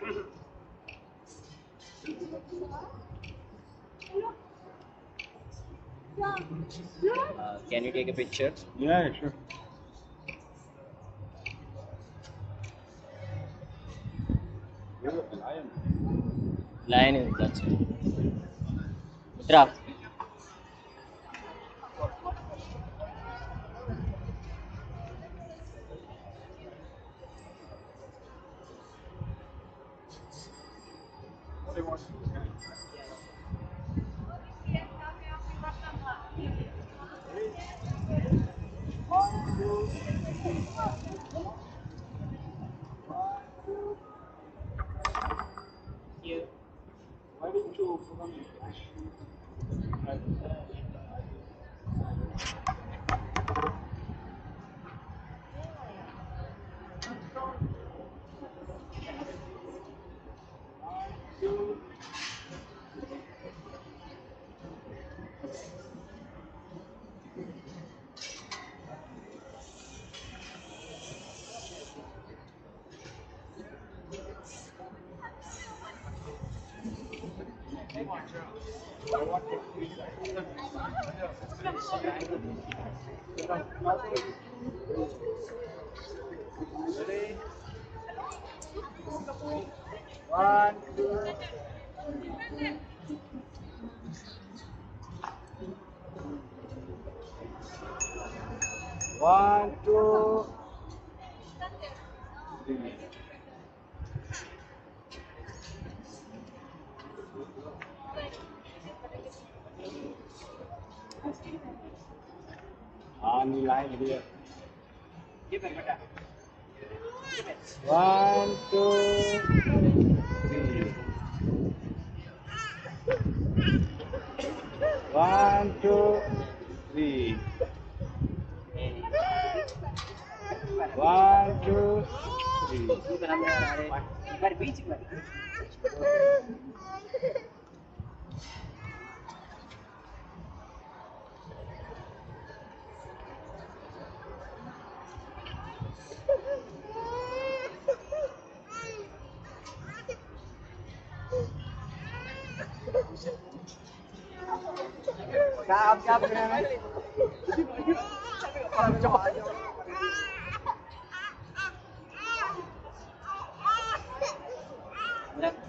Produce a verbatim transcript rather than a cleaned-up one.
Uh, can you take a picture? Yeah, sure. Lion is that's it. Mitra. Why didn't you put on Ready? One, two, one, two, three. On line here. One, two, three. One, two, three. One, two, three. Cáp, cáp cái này. Cho.